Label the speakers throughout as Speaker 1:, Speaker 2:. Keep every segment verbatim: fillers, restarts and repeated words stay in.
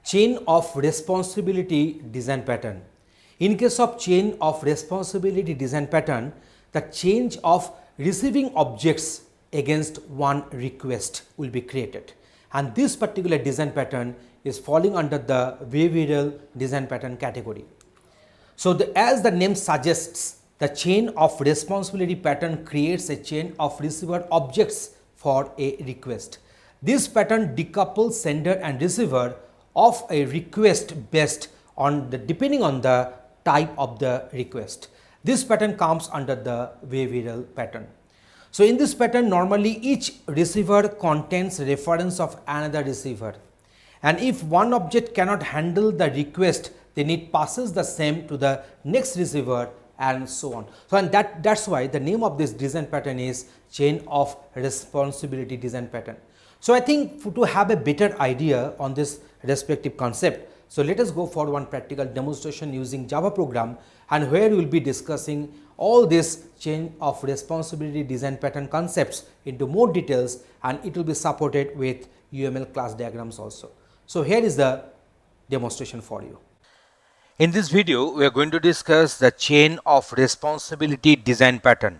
Speaker 1: chain of responsibility design pattern. In case of chain of responsibility design pattern, the change of receiving objects against one request will be created, and this particular design pattern is falling under the behavioral design pattern category. So, the, as the name suggests, the chain of responsibility pattern creates a chain of receiver objects for a request. This pattern decouples sender and receiver of a request based on the depending on the type of the request. This pattern comes under the behavioral pattern. So, in this pattern, normally each receiver contains reference of another receiver, and if one object cannot handle the request, then it passes the same to the next receiver and so on. So, and that that's why the name of this design pattern is chain of responsibility design pattern. So, I think to have a better idea on this respective concept, so let us go for one practical demonstration using Java program, and where we will be discussing all this chain of responsibility design pattern concepts into more details, and it will be supported with U M L class diagrams also. So, here is the demonstration for you. In this video, we are going to discuss the chain of responsibility design pattern.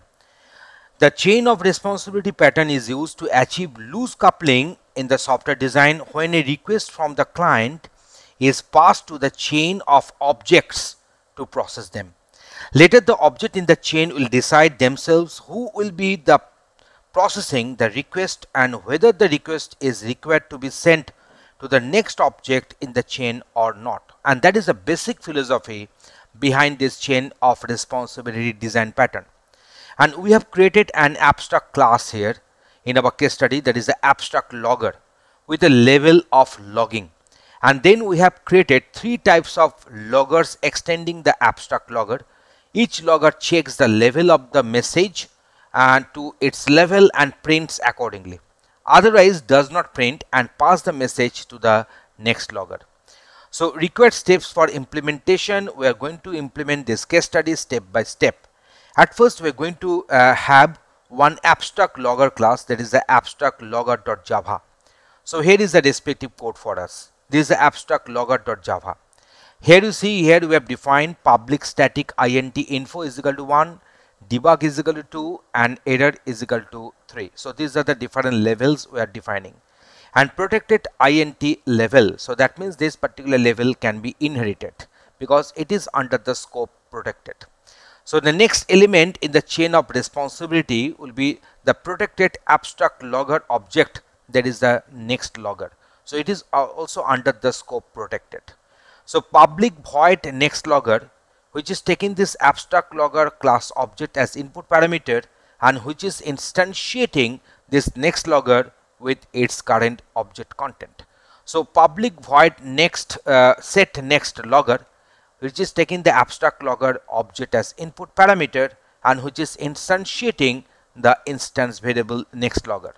Speaker 1: The chain of responsibility pattern is used to achieve loose coupling in the software design when a request from the client is passed to the chain of objects to process them. Later, the object in the chain will decide themselves who will be the processing the request and whether the request is required to be sent to the next object in the chain or not. And that is the basic philosophy behind this chain of responsibility design pattern. And we have created an abstract class here in our case study, that is the abstract logger with a level of logging. And then we have created three types of loggers extending the abstract logger. Each logger checks the level of the message and to its level and prints accordingly. Otherwise does not print and pass the message to the next logger. So, required steps for implementation, we are going to implement this case study step by step. At first, we are going to uh, have one abstract logger class, that is the abstract logger.java. So, here is the respective code for us. This is the abstract logger.java. Here you see, here we have defined public static int info is equal to one, debug is equal to two, and error is equal to three. So, these are the different levels we are defining. And protected int level, so that means this particular level can be inherited because it is under the scope protected. So, the next element in the chain of responsibility will be the protected abstract logger object, that is the next logger. So, it is also under the scope protected. So, public void next logger, which is taking this abstract logger class object as input parameter and which is instantiating this next logger with its current object content. So, public void next uh, set next logger, which is taking the abstract logger object as input parameter and which is instantiating the instance variable next logger.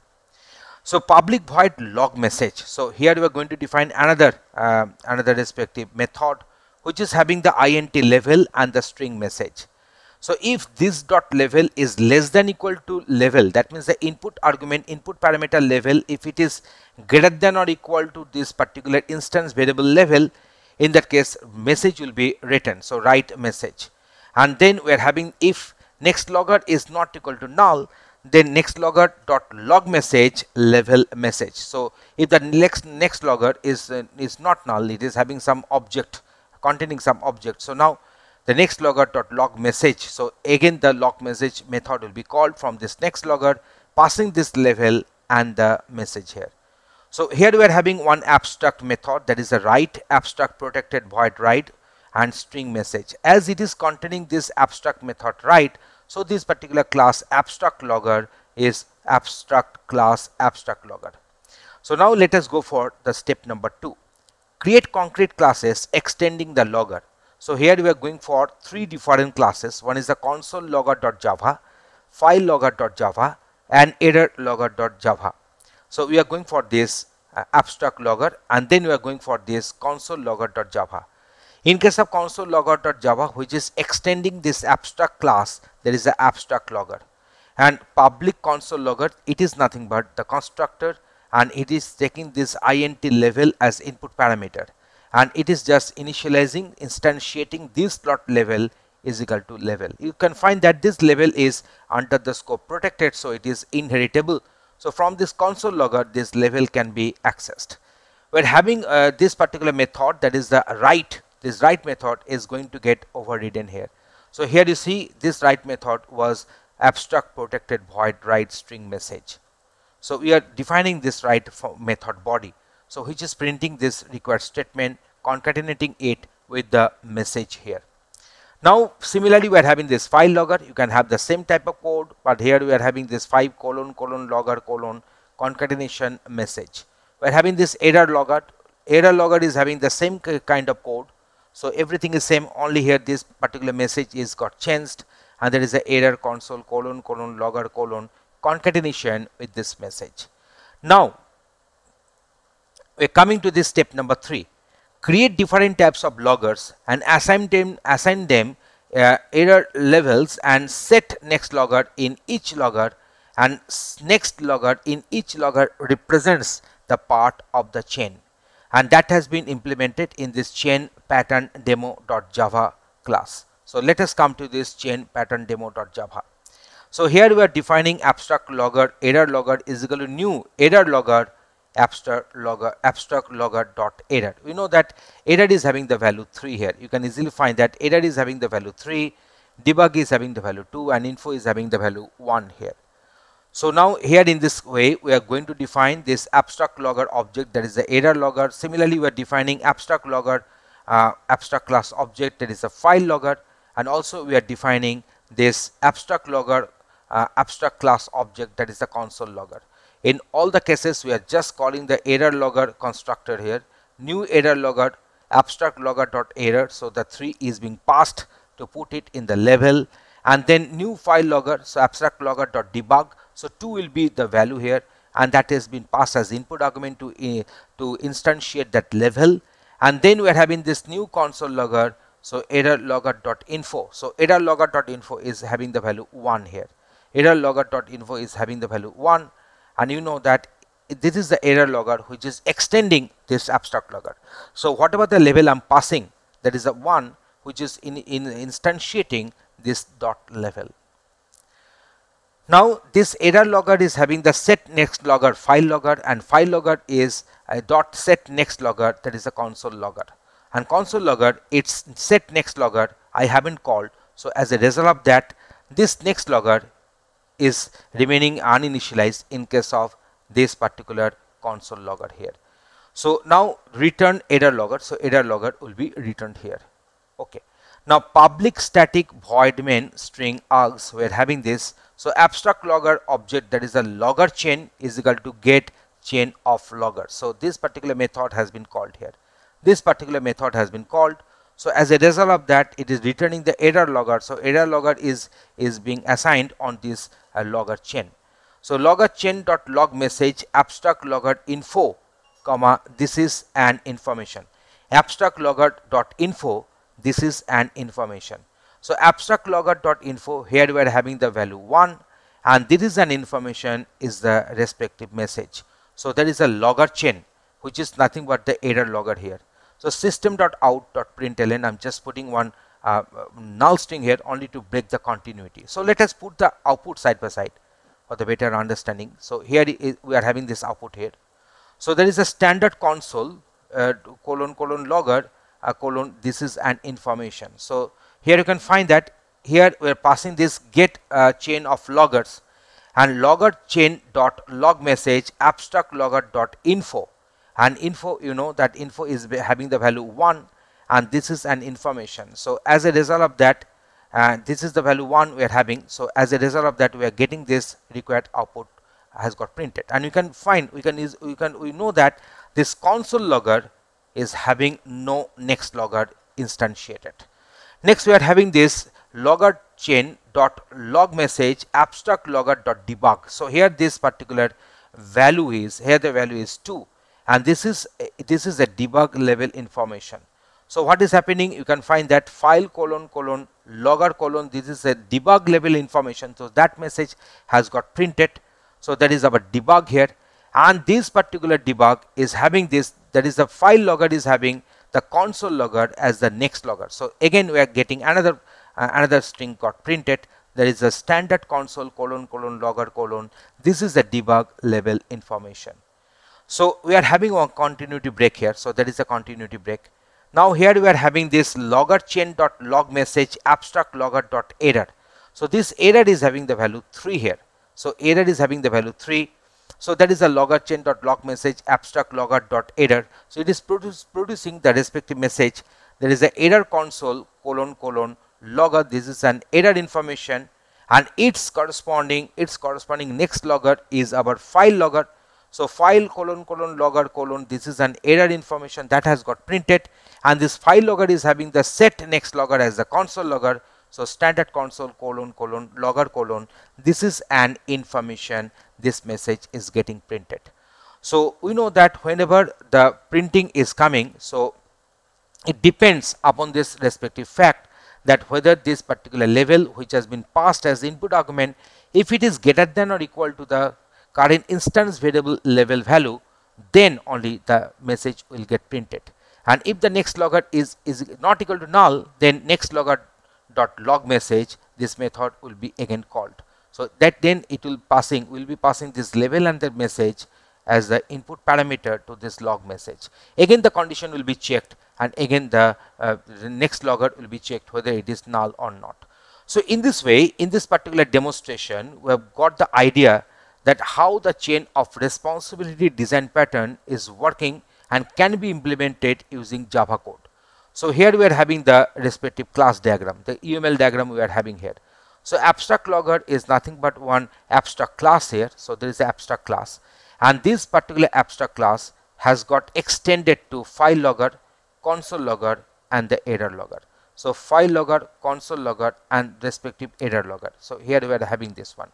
Speaker 1: So, public void log message. So, here we are going to define another uh, another respective method which is having the int level and the string message. So, if this dot level is less than equal to level, that means the input argument input parameter level, if it is greater than or equal to this particular instance variable level, in that case message will be written. So, write message, and then we are having if next logger is not equal to null, then next logger dot log message level message. So, if the next next logger is uh, is not null, it is having some object containing some object. So, now the next logger dot log message. So, again the log message method will be called from this next logger, passing this level and the message here. So, here we are having one abstract method, that is a write abstract protected void write and string message. As it is containing this abstract method write, so this particular class abstract logger is abstract class abstract logger. So, now let us go for the step number two. Create concrete classes extending the logger. So, here we are going for three different classes. One is the console logger.java, file logger.java and error logger.java. So, we are going for this uh, abstract logger, and then we are going for this console logger.java. In case of console logger.java, which is extending this abstract class, there is the abstract logger, and public console logger, it is nothing but the constructor and it is taking this int level as input parameter,
Speaker 2: and it is just initializing, instantiating this dot level is equal to level. You can find that this level is under the scope protected, so it is inheritable. So from this console logger, this level can be accessed. We're having uh, this particular method, that is the write. This write method is going to get overridden here. So here you see this write method was abstract protected void write string message. So we are defining this write method body, so which is printing this required statement, concatenating it with the message here. Now similarly, we are having this file logger. You can have the same type of code, but here we are having this five colon colon logger colon concatenation message. We are having this error logger. Error logger is having the same kind of code, so everything is same, only here this particular message is got changed, and there is a error console colon colon logger colon concatenation with this message. Now we are coming to this step number three. Create different types of loggers and assign them assign them uh, error levels and set next logger in each logger, and next logger in each logger represents the part of the chain, and that has been implemented in this chain pattern demo.java class. So let us come to this chain pattern demo.java. So here we are defining abstract logger error logger is equal to new error logger abstract logger abstract logger dot error. We know that error is having the value three here. You can easily find that error is having the value three, debug is having the value two, and info is having the value one here. So now here in this way we are going to define this abstract logger object, that is the error logger. Similarly, we are defining abstract logger uh, abstract class object, that is a file logger, and also we are defining this abstract logger uh, abstract class object, that is the console logger. In all the cases we are just calling the error logger constructor here, new error logger abstract logger dot error. So the three is being passed to put it in the level, and then new file logger, so abstract logger dot debug. So two will be the value here, and that has been passed as input argument to uh, to instantiate that level. And then we are having this new console logger, so error logger dot info. So error logger dot info is having the value one here. Error logger dot info is having the value one, and you know that this is the error logger which is extending this abstract logger. So whatever the level I'm passing, that is a one which is in, in instantiating this dot level. Now this error logger is having the set next logger file logger, and file logger is a dot set next logger, that is a console logger, and console logger its set next logger I haven't called. So as a result of that, this next logger is remaining uninitialized in case of this particular console logger here. So now return error logger, so error logger will be returned here. Okay. Now public static void main string args, we are having this. So abstract logger object, that is a logger chain, is equal to get chain of logger. So this particular method has been called here. This particular method has been called. So as a result of that, it is returning the error logger. So error logger is is being assigned on this uh, logger chain. So logger chain dot log message abstract logger info, comma this is an information. Abstract logger dot info, this is an information. So abstract logger dot info, here we are having the value one, and this is an information is the respective message. So there is a logger chain which is nothing but the error logger here. So system dot out dot println, I'm just putting one uh, null string here only to break the continuity. So let us put the output side by side for the better understanding. So here is, we are having this output here. So there is a standard console uh, colon colon logger uh, colon this is an information. So here you can find that here we are passing this get uh, chain of loggers, and logger chain dot log message abstract logger dot info, and info, you know that info is having the value one, and this is an information. So as a result of that, uh, this is the value one we are having. So as a result of that, we are getting this required output has got printed, and you can find we can is we can we know that this console logger is having no next logger instantiated. Next we are having this logger chain dot log message abstract logger dot debug. So here this particular value is here the value is two, and this is this is a debug level information. So what is happening, you can find that file colon colon logger colon this is a debug level information. So that message has got printed. So that is our debug here, and this particular debug is having this, that is the file logger is having the console logger as the next logger. So again we are getting another uh, another string got printed. There is a standard console colon colon logger colon. This is the debug level information. So we are having a continuity break here. So that is a continuity break. Now here we are having this logger chain dot log message abstract logger dot error. So this error is having the value three here. So error is having the value three. So that is a logger chain dot log message abstract logger dot error. So it is produce, producing the respective message. There is a error console colon colon logger. This is an error information, and its corresponding its corresponding next logger is our file logger. So file colon colon logger colon, this is an error information that has got printed, and this file logger is having the set next logger as the console logger. So standard console colon colon logger colon, this is an information, this message is getting printed. So we know that whenever the printing is coming, so it depends upon this respective fact that whether this particular level which has been passed as the input argument, if it is greater than or equal to the current instance variable level value, then only the message will get printed. And if the next logger is is not equal to null, then next logger dot log message, this method will be again called. So that then it will passing will be passing this level and the message as the input parameter to this log message. Again the condition will be checked, and again the, uh, the next logger will be checked whether it is null or not. So in this way, in this particular demonstration, we have got the idea that how the chain of responsibility design pattern is working and can be implemented using Java code. So here we are having the respective class diagram, the U M L diagram we are having here. So abstract logger is nothing but one abstract class here. So there is an abstract class, and this particular abstract class has got extended to file logger, console logger, and the error logger. So file logger, console logger, and respective error logger. So here we are having this one,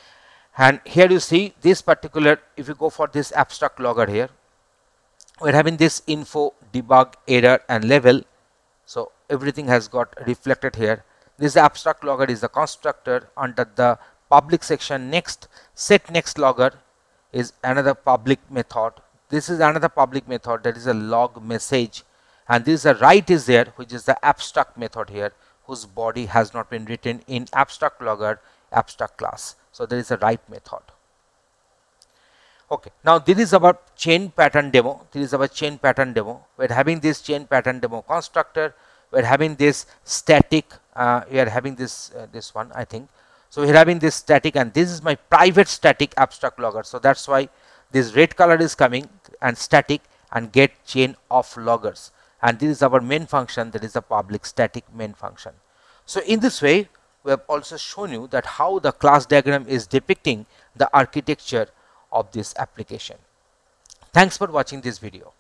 Speaker 2: and here you see this particular, if you go for this abstract logger here, we are having this info, debug, error, and level. So everything has got reflected here. This abstract logger is the constructor. Under the public section, next set next logger is another public method. This is another public method, that is a log message, and this is a write is there, which is the abstract method here, whose body has not been written in abstract logger abstract class. So there is a write method. Okay, now this is our chain pattern demo. This is our chain pattern demo. We are having this chain pattern demo constructor. We are having this static. Uh, we are having this uh, this one, I think. So we are having this static, and this is my private static abstract logger. So that's why this red color is coming, and static and get chain of loggers. And this is our main function, that is the public static main function. So in this way, we have also shown you that how the class diagram is depicting the architecture of this application. Thanks for watching this video.